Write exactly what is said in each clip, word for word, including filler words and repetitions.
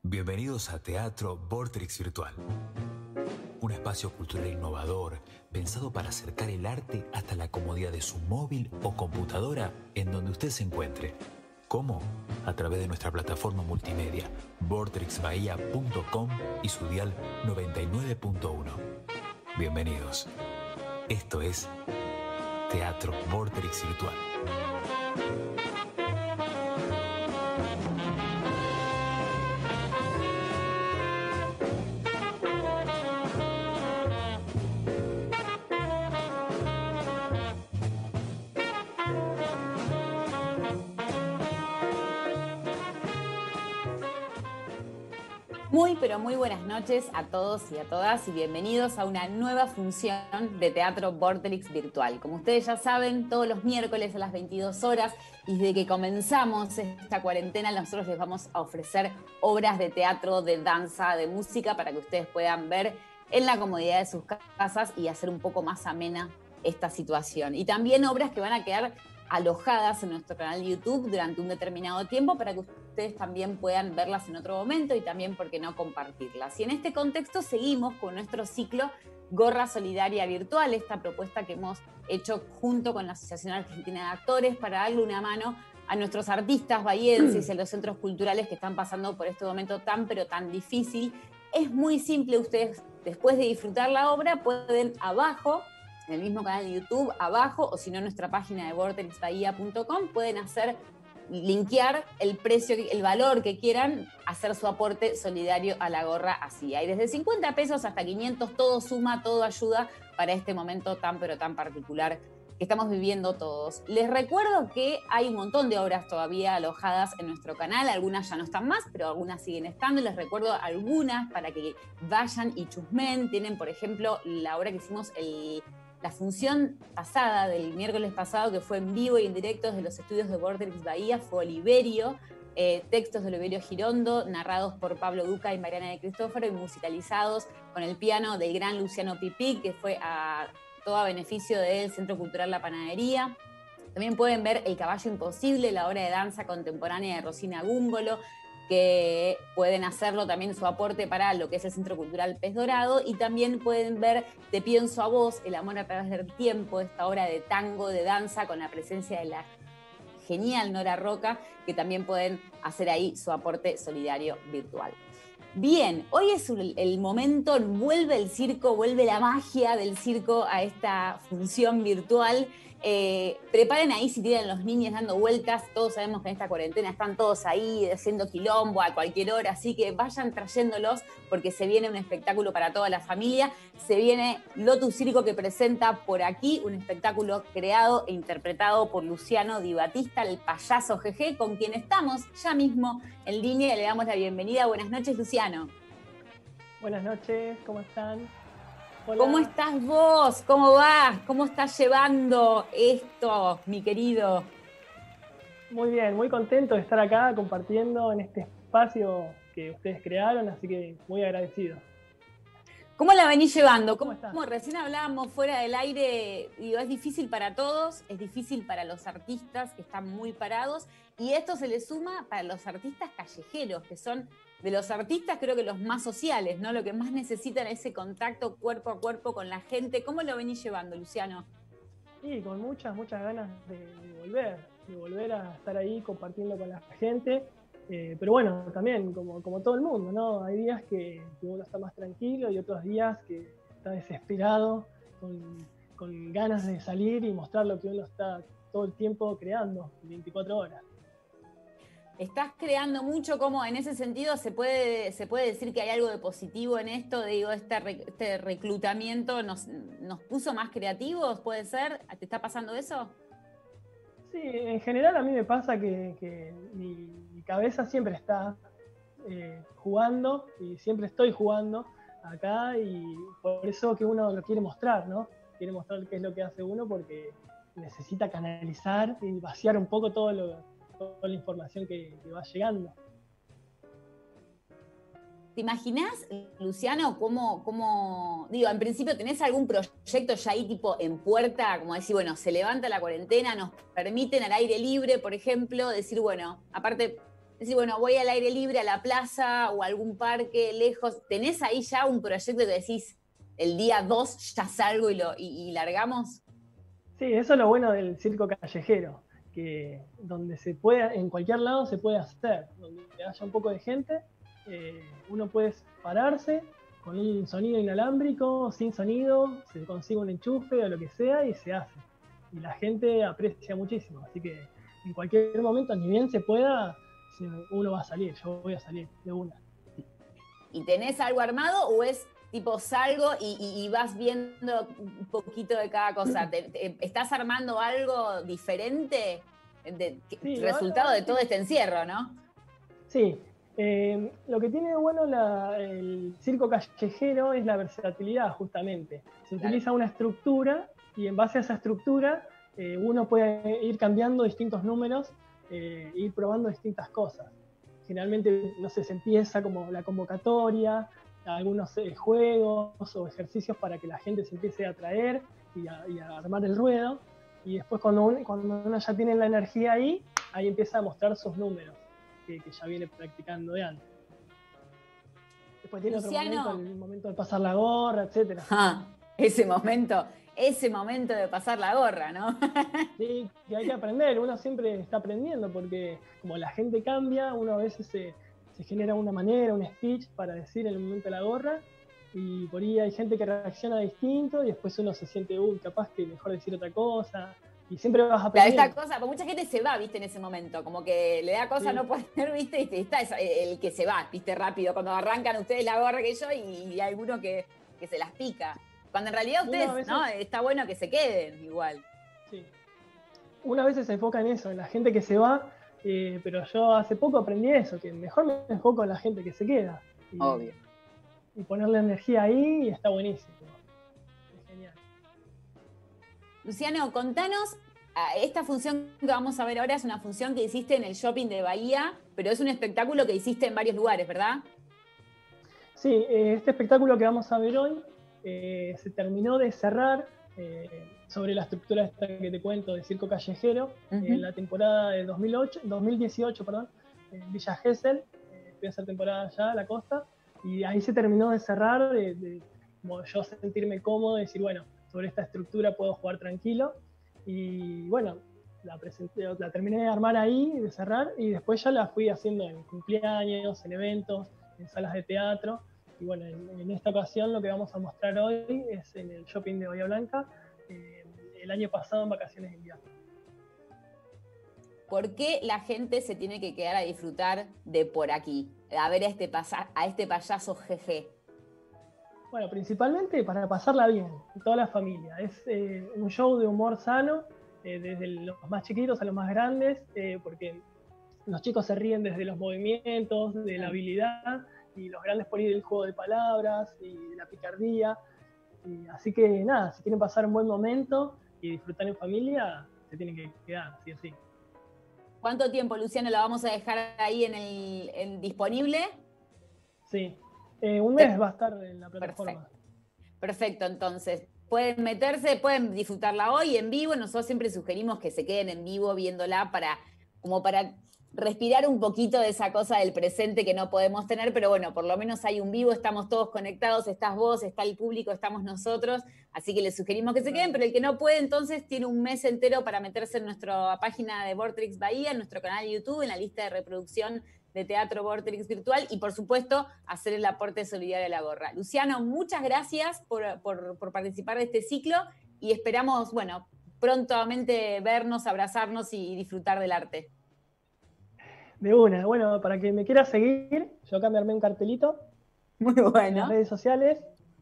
Bienvenidos a Teatro Vorterix Virtual, un espacio cultural innovador pensado para acercar el arte hasta la comodidad de su móvil o computadora en donde usted se encuentre. ¿Cómo? A través de nuestra plataforma multimedia vorterix bahía punto com y su dial noventa y nueve punto uno. Bienvenidos. Esto es Teatro Vorterix Virtual. Muy, pero muy buenas noches a todos y a todas y bienvenidos a una nueva función de Teatro Vorterix Virtual. Como ustedes ya saben, todos los miércoles a las veintidós horas y desde que comenzamos esta cuarentena nosotros les vamos a ofrecer obras de teatro, de danza, de música para que ustedes puedan ver en la comodidad de sus casas y hacer un poco más amena esta situación. Y también obras que van a quedar alojadas en nuestro canal de YouTube durante un determinado tiempo para que ustedes también puedan verlas en otro momento y también, ¿por qué no, compartirlas? Y en este contexto seguimos con nuestro ciclo Gorra Solidaria Virtual, esta propuesta que hemos hecho junto con la Asociación Argentina de Actores para darle una mano a nuestros artistas bahienses y a los centros culturales que están pasando por este momento tan pero tan difícil. Es muy simple, ustedes después de disfrutar la obra pueden abajo, en el mismo canal de YouTube, abajo, o si no en nuestra página de vorterix bahía punto com, pueden hacer, linkear el precio, el valor que quieran, hacer su aporte solidario a la gorra así. Hay desde cincuenta pesos hasta quinientos, todo suma, todo ayuda para este momento tan pero tan particular que estamos viviendo todos. Les recuerdo que hay un montón de obras todavía alojadas en nuestro canal, algunas ya no están más, pero algunas siguen estando. Les recuerdo algunas para que vayan y chusmen. Tienen, por ejemplo, la obra que hicimos el... la función pasada, del miércoles pasado, que fue en vivo y en directo desde los estudios de Vorterix Bahía, fue Oliverio, eh, textos de Oliverio Girondo, narrados por Pablo Duca y Mariana de Cristófaro y musicalizados con el piano del gran Luciano Pipí, que fue a todo a beneficio del Centro Cultural La Panadería. También pueden ver El Caballo Imposible, la obra de danza contemporánea de Rosina Gúngolo, que pueden hacerlo también su aporte para lo que es el Centro Cultural Pez Dorado, y también pueden ver Te pienso a vos, El amor a través del tiempo, esta obra de tango, de danza, con la presencia de la genial Nora Roca, que también pueden hacer ahí su aporte solidario virtual. Bien, hoy es el momento, vuelve el circo, vuelve la magia del circo a esta función virtual. Eh, preparen ahí si tienen los niños dando vueltas. Todos sabemos que en esta cuarentena están todos ahí haciendo quilombo a cualquier hora, así que vayan trayéndolos porque se viene un espectáculo para toda la familia. Se viene Lotus Circo, que presenta Por Aquí, un espectáculo creado e interpretado por Luciano Di Battista, el payaso G G, con quien estamos ya mismo en línea y le damos la bienvenida. Buenas noches, Luciano. Buenas noches, ¿cómo están? Hola. ¿Cómo estás vos? ¿Cómo vas? ¿Cómo estás llevando esto, mi querido? Muy bien, muy contento de estar acá compartiendo en este espacio que ustedes crearon, así que muy agradecido. ¿Cómo la venís llevando? ¿Cómo ¿Cómo, estás? como recién hablábamos fuera del aire, digo, es difícil para todos, es difícil para los artistas que están muy parados, y esto se le suma para los artistas callejeros, que son de los artistas creo que los más sociales, ¿no? Lo que más necesitan es ese contacto cuerpo a cuerpo con la gente. ¿Cómo lo venís llevando, Luciano? Sí, con muchas, muchas ganas de, de volver, de volver a estar ahí compartiendo con la gente. Eh, pero bueno, también como, como todo el mundo, ¿no? Hay días que, que uno está más tranquilo y otros días que está desesperado, con, con ganas de salir y mostrar lo que uno está todo el tiempo creando, veinticuatro horas. Estás creando mucho, como en ese sentido se puede, se puede decir que hay algo de positivo en esto, digo, este, re, este reclutamiento nos, nos puso más creativos, ¿puede ser? ¿Te está pasando eso? Sí, en general a mí me pasa que, que mi, mi cabeza siempre está eh, jugando y siempre estoy jugando acá, y por eso que uno lo quiere mostrar, ¿no? Quiere mostrar qué es lo que hace uno porque necesita canalizar y vaciar un poco todo lo, toda la información que, que va llegando. ¿Te imaginás, Luciano, cómo, cómo, digo, en principio tenés algún proyecto ya ahí tipo en puerta, como decir, bueno, se levanta la cuarentena, nos permiten al aire libre, por ejemplo, decir, bueno, aparte decir, bueno, voy al aire libre, a la plaza o a algún parque lejos. ¿Tenés ahí ya un proyecto que decís, el día dos ya salgo y, lo, y, y largamos? Sí, eso es lo bueno del circo callejero, que donde se puede, en cualquier lado se puede hacer, donde haya un poco de gente, eh, uno puede pararse con un sonido inalámbrico, sin sonido, se consigue un enchufe o lo que sea y se hace. Y la gente aprecia muchísimo, así que en cualquier momento, ni bien se pueda, uno va a salir, yo voy a salir de una. ¿Y tenés algo armado o es tipo salgo y, y, y vas viendo un poquito de cada cosa? ¿Te, te, ¿Estás armando algo diferente? De, sí, resultado de todo este encierro, ¿no? Sí. Eh, lo que tiene de bueno la, el circo callejero es la versatilidad, justamente. Se claro. utiliza una estructura y en base a esa estructura eh, uno puede ir cambiando distintos números, eh, ir probando distintas cosas. Generalmente, no sé, se empieza como la convocatoria, algunos eh, juegos o ejercicios para que la gente se empiece a atraer y a, y a armar el ruedo. Y después cuando uno, cuando uno ya tiene la energía ahí, ahí empieza a mostrar sus números. Que, que ya viene practicando de antes. Después tiene Luciano, otro momento, el momento de pasar la gorra, etcétera. Ah, ese momento, ese momento de pasar la gorra, ¿no? Sí, que hay que aprender, uno siempre está aprendiendo porque como la gente cambia, uno a veces se, se genera una manera, un speech para decir en el momento de la gorra y por ahí hay gente que reacciona distinto y después uno se siente, uy, capaz que mejor decir otra cosa. Y siempre vas a aprender. Claro, esta cosa, porque mucha gente se va, viste, en ese momento, como que le da cosa sí. no poder, viste, y está el que se va, viste, rápido, cuando arrancan ustedes la gorra que yo y, y alguno que, que se las pica. Cuando en realidad ustedes, veces, ¿no? Está bueno que se queden igual. Sí. Una vez se enfoca en eso, en la gente que se va, eh, pero yo hace poco aprendí eso, que mejor me enfoco en la gente que se queda. Y, Obvio. Y ponerle energía ahí y está buenísimo. Luciano, contanos, esta función que vamos a ver ahora es una función que hiciste en el shopping de Bahía, pero es un espectáculo que hiciste en varios lugares, ¿verdad? Sí, este espectáculo que vamos a ver hoy eh, se terminó de cerrar eh, sobre la estructura esta que te cuento de circo callejero uh-huh. en la temporada de dos mil ocho, dos mil dieciocho, perdón, en Villa Gesell, eh, fui a hacer temporada allá a la costa, y ahí se terminó de cerrar, de, de, como yo sentirme cómodo, decir, bueno, sobre esta estructura puedo jugar tranquilo. Y bueno, la, presenté, la terminé de armar ahí, de cerrar, y después ya la fui haciendo en cumpleaños, en eventos, en salas de teatro. Y bueno, en, en esta ocasión lo que vamos a mostrar hoy es en el shopping de Bahía Blanca, eh, el año pasado en vacaciones de invierno. ¿Por qué la gente se tiene que quedar a disfrutar de por aquí? A ver a este, pasa, a este payaso jeje. Bueno, principalmente para pasarla bien, toda la familia. Es eh, un show de humor sano, eh, desde los más chiquitos a los más grandes, eh, porque los chicos se ríen desde los movimientos, de la habilidad, y los grandes por ir del juego de palabras y de la picardía. Y así que nada, si quieren pasar un buen momento y disfrutar en familia, se tienen que quedar, sí o sí. ¿Cuánto tiempo, Luciano, la vamos a dejar ahí en el en disponible? Sí. Eh, un mes va a estar en la plataforma. Perfecto. Perfecto, entonces pueden meterse, pueden disfrutarla hoy en vivo. Nosotros siempre sugerimos que se queden en vivo viéndola para, como para respirar un poquito de esa cosa del presente que no podemos tener, pero bueno, por lo menos hay un vivo, estamos todos conectados, estás vos, está el público, estamos nosotros, así que les sugerimos que se queden, pero el que no puede entonces tiene un mes entero para meterse en nuestra página de Vortrix Bahía, en nuestro canal de YouTube, en la lista de reproducción de Teatro Vortrix Virtual y, por supuesto, hacer el aporte solidario a la gorra. Luciano, muchas gracias por, por, por participar de este ciclo y esperamos, bueno, prontamente vernos, abrazarnos y disfrutar del arte. De una. Bueno, para que me quiera seguir, yo acá me armé un cartelito. Muy bueno. En las redes sociales.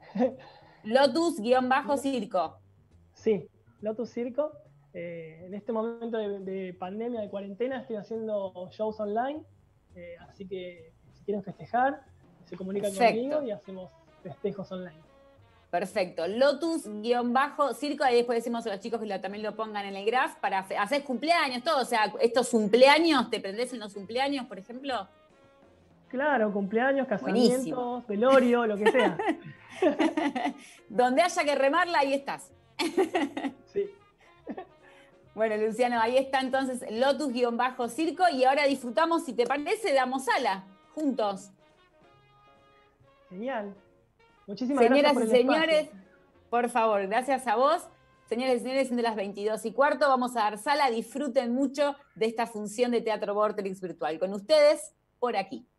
Lotus-Circo. Sí, Lotus Circo. Eh, en este momento de, de pandemia, de cuarentena, estoy haciendo shows online. Eh, así que si quieren festejar, se comunican Perfecto. conmigo y hacemos festejos online. Perfecto. Lotus-Circo, ahí después decimos a los chicos que lo, también lo pongan en el graph para hacer cumpleaños, todo. O sea, estos cumpleaños, ¿te prendés en los cumpleaños, por ejemplo? Claro, cumpleaños, casamientos, Buenísimo. Velorio, lo que sea. Donde haya que remarla, ahí estás. Sí. Bueno, Luciano, ahí está entonces Lotus-Circo y ahora disfrutamos, si te parece, damos sala, juntos. Genial. Muchísimas Señoras gracias por y el señores, espacio. por favor, gracias a vos. Señores y señores, de las veintidós y cuarto, vamos a dar sala. Disfruten mucho de esta función de Teatro Vorterix virtual. Con ustedes, por aquí.